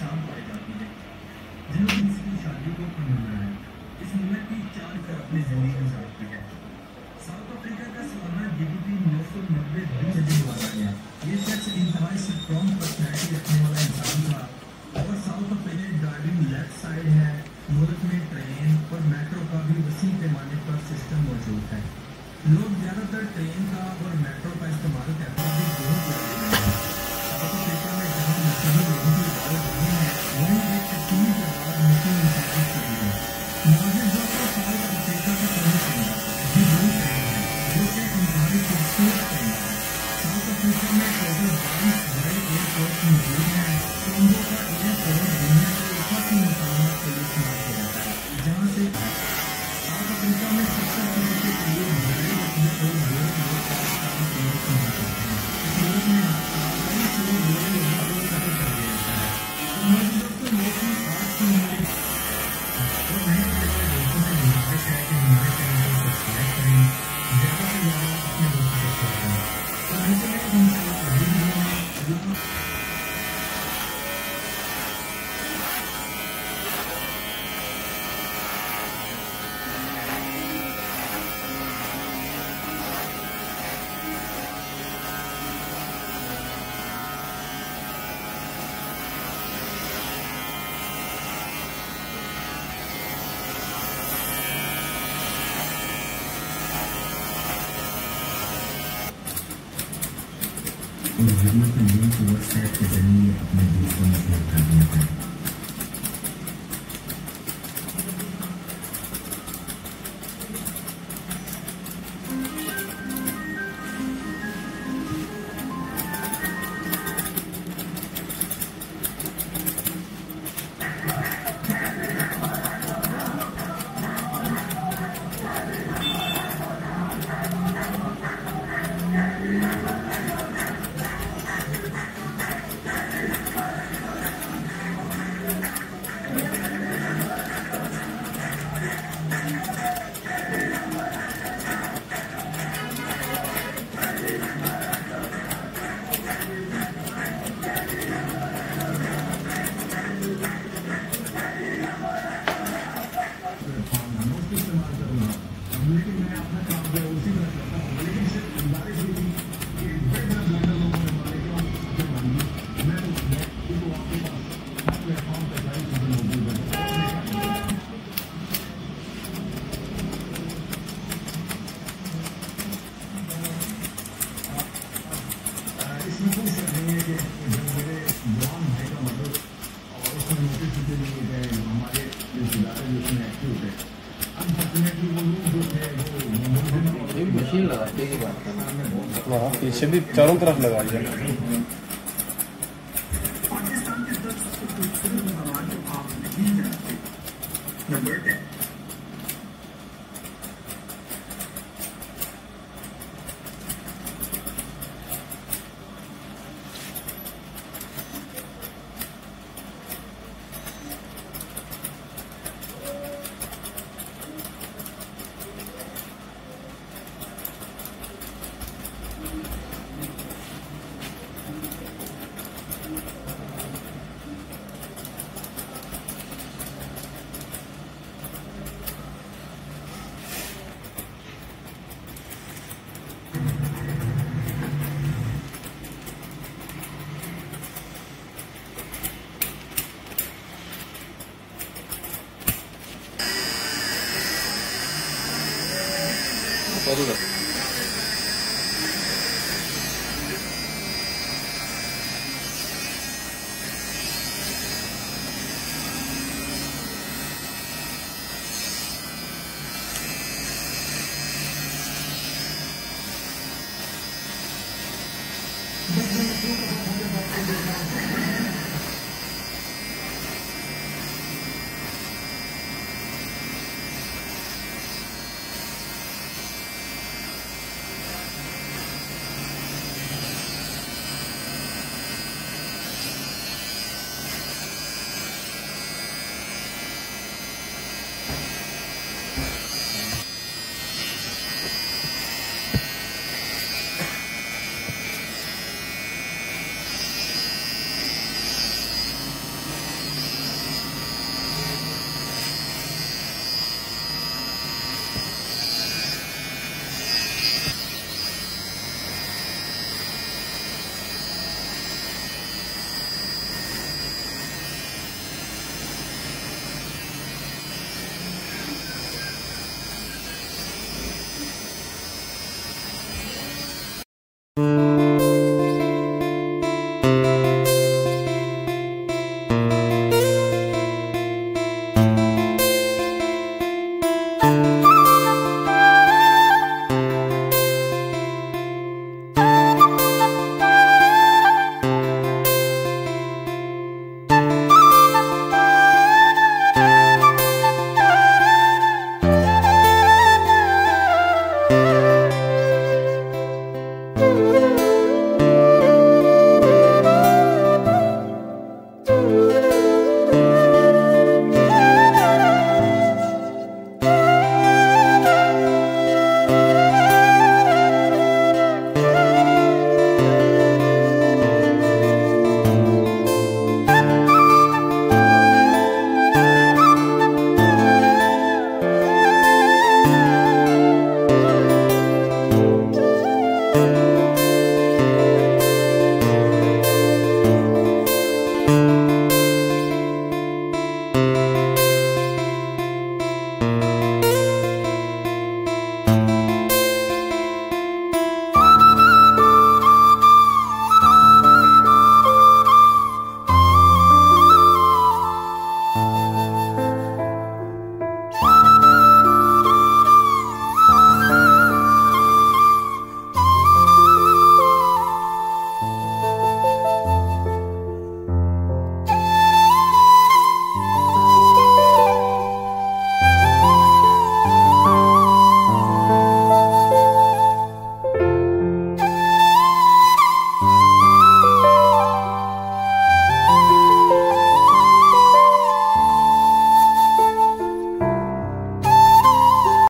शाम पाई जाती है। जिन्होंने किसी की शादी को मनाना है, इस मुल्क की चार कर अपनी जिंदगी गुजारती है। साउथ अफ्रीका का सालाना जीडीपी 990 बिलियन डॉलर है। ये शख्स इंतहाई स्ट्रॉन्ग पर्सनैलिटी रखने वाला इंसान था और South Africa driving left side है। मुल्क में ट्रेन और मेट्रो का भी वसी पैमाने पर सिस्टम मौजूद है। लोग ज्यादातर ट्रेन का और मेट्रो का इस्तेमाल करते हैं। साउथ अफ्रीका में जहाँ मुस्लिम लोगों की इबादत नहीं है, वहीं एक तकसीमी तादाद मुस्लिम इंसान की है। साउथ अफ्रीका का प्रमुख ये बड़ी ट्रेन है जो कि इंतहाई खूबसूरत ट्रेन है। साउथ अफ्रीका में टोटल 22 बड़े एयरपोर्ट मौजूद हैं। कोंगो का एयरपोर्ट दुनिया के काफी मुकामात के लिए इस्तेमाल किया जाता है, जहाँ से साउथ अफ्रीका में 70% के करीब बड़े और बड़े लोग काम करते हैं। इस मुल्क में कई सारे बड़े लोगों को सफर कर दिया जाता है। तो दोस्तों मोस्टली आज की हमारी और नए दोस्तों से गुजारिश है कि हमारे चैनल को सब्सक्राइब करें, ज़्यादा से ज़्यादा अपने दोस्तों को शेयर करें। तो हमसे इंशाल्लाह अगली वीडियो में और वीडियो को लिंक व्हाट्सएप के जरिए अपने दोस्तों में शेयर कर दिया जाए। लेकिन मैं अपना काम जो है उसी तरह करता हूँ, लेकिन सिर्फ गुजारिश भी थी कि बड़े बड़े ब्लैंडर लोगों ने हमारे क्यों मैं तो आपके पास हर प्लेटफॉर्म पर सारी चीज़ें मौजूद है। इसमें कोई शक नहीं है कि मेरे जवान भाई का मतलब और उसमें नोटिस के लिए हमारे इदारे जो उसमें एक्टिव थे, अनफॉर्चुनेटली वो लोग जो थे वो मशीन लगाते ही बात करना पीछे भी चारों तरफ लगा दिया। पाकिस्तान के 10 सबसे खूबसूरत भगवान को आप नहीं जानते। नंबर 10। Sorry.